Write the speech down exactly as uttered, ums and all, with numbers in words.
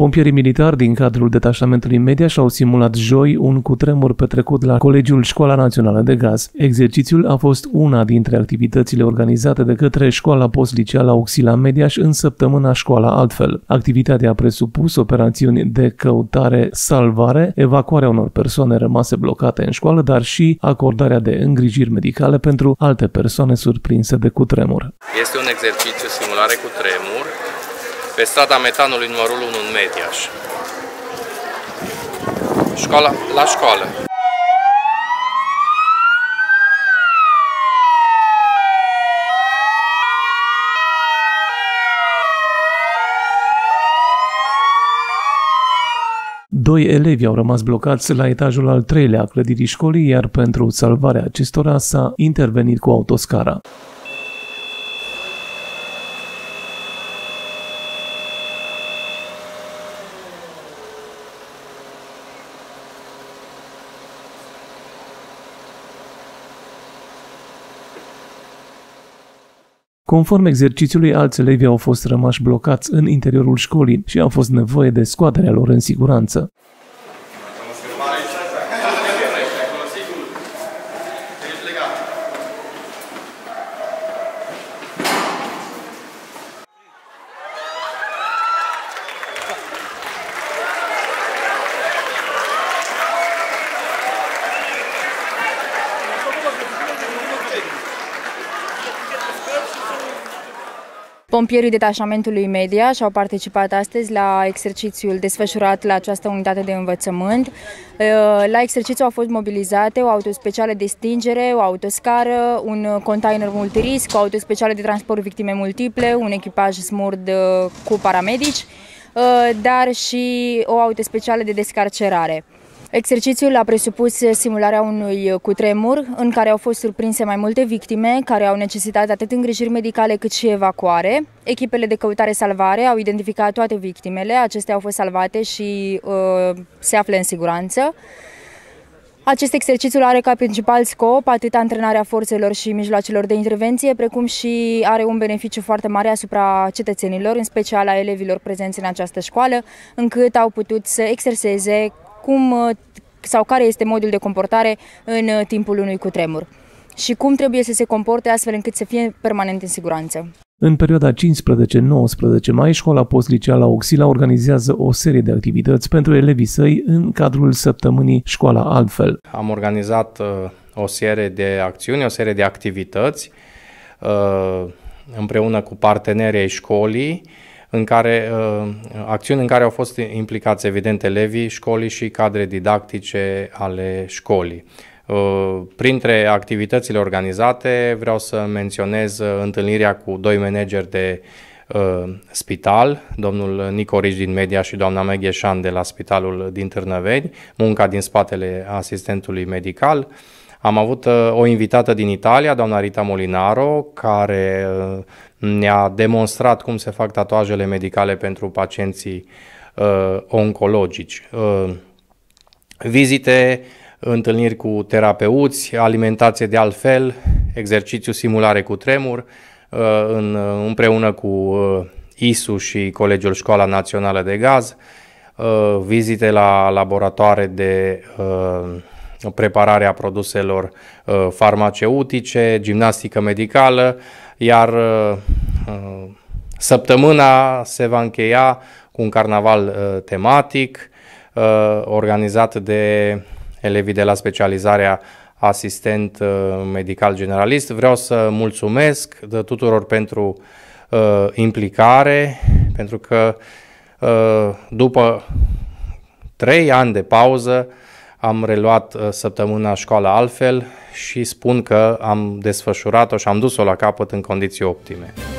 Pompierii militari din cadrul detașamentului Mediaș au simulat joi un cutremur petrecut la Colegiul Școala Națională de Gaz. Exercițiul a fost una dintre activitățile organizate de către Școala Postliceală Auxila Mediaș în săptămâna Școala Altfel. Activitatea a presupus operațiuni de căutare-salvare, evacuarea unor persoane rămase blocate în școală, dar și acordarea de îngrijiri medicale pentru alte persoane surprinse de cutremur. Este un exercițiu simulare cu tremur pe strada Metanului numărul unu în Mediaș. Școala la școală. Doi elevi au rămas blocați la etajul al treilea a clădirii școlii, iar pentru salvarea acestora s-a intervenit cu autoscara. Conform exercițiului, alți elevi au fost rămași blocați în interiorul școlii și a fost nevoie de scoaterea lor în siguranță. Pompierii detașamentului Mediaș au participat astăzi la exercițiul desfășurat la această unitate de învățământ. La exercițiu au fost mobilizate o auto specială de stingere, o autoscară, un container multirisc, o auto specială de transport victime multiple, un echipaj smurd cu paramedici, dar și o auto specială de descarcerare. Exercițiul a presupus simularea unui cutremur în care au fost surprinse mai multe victime care au necesitat atât îngrijiri medicale cât și evacuare. Echipele de căutare-salvare au identificat toate victimele, acestea au fost salvate și uh, se află în siguranță. Acest exercițiu are ca principal scop atât antrenarea forțelor și mijloacelor de intervenție, precum și are un beneficiu foarte mare asupra cetățenilor, în special a elevilor prezenți în această școală, încât au putut să exerseze cum sau care este modul de comportare în timpul unui cutremur și cum trebuie să se comporte astfel încât să fie permanent în siguranță. În perioada cincisprezece nouăsprezece mai, Școala Postliceală Auxila organizează o serie de activități pentru elevii săi în cadrul săptămânii Școala Altfel. Am organizat uh, o serie de acțiuni, o serie de activități uh, împreună cu partenerii ai școlii, în care, acțiuni în care au fost implicați evident elevii școlii și cadre didactice ale școlii. Printre activitățile organizate vreau să menționez întâlnirea cu doi manageri de spital, domnul Nico Rici din Mediaș și doamna Megheșan de la Spitalul din Târnăveni, munca din spatele asistentului medical. Am avut o invitată din Italia, doamna Rita Molinaro, care ne-a demonstrat cum se fac tatuajele medicale pentru pacienții uh, oncologici. Uh, vizite, întâlniri cu terapeuți, alimentație de altfel, exercițiu simulare cu tremur, uh, în, împreună cu uh, I S U și Colegiul Școala Națională de Gaz, uh, vizite la laboratoare de uh, preparare a produselor uh, farmaceutice, gimnastică medicală, iar uh, săptămâna se va încheia cu un carnaval uh, tematic uh, organizat de elevii de la specializarea asistent uh, medical generalist. Vreau să mulțumesc de tuturor pentru uh, implicare, pentru că uh, după trei ani de pauză am reluat uh, săptămâna Școala Altfel și spun că am desfășurat-o și am dus-o la capăt în condiții optime.